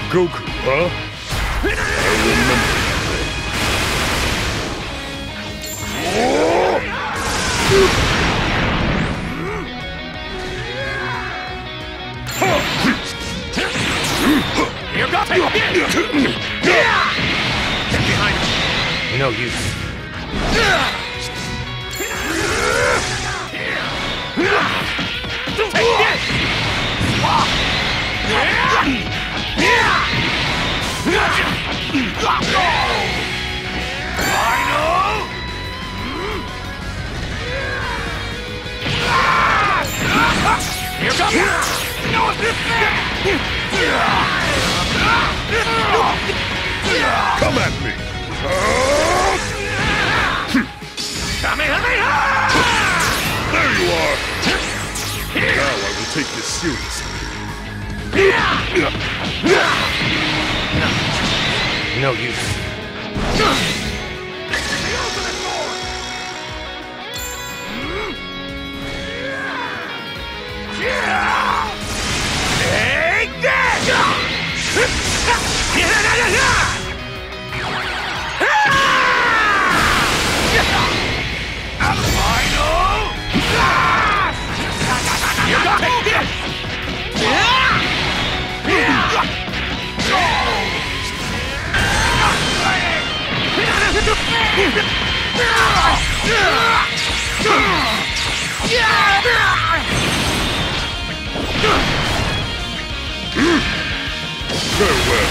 Goku, huh? I remember. Here goes! Get behind him! No use. Take this! Here comes! Come at me! Kamehameha! There you are! Now I will take this seriously. No use. Take that! Final! You got take this! Farewell.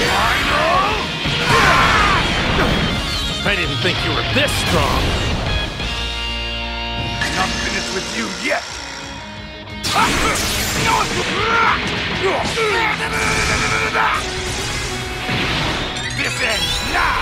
I didn't think you were this strong. Not finished with you yet. This ends now.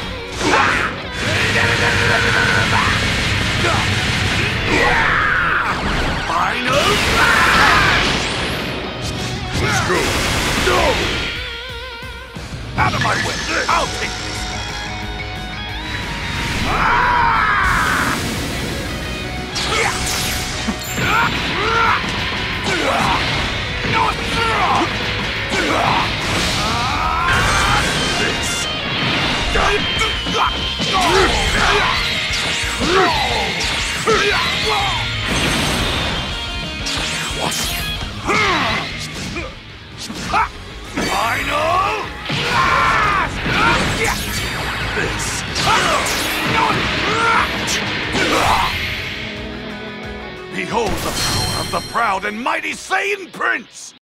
Final smash! Let's go. No! Out of my way! I'll take this! Final! This! Behold the power of the proud and mighty Saiyan Prince!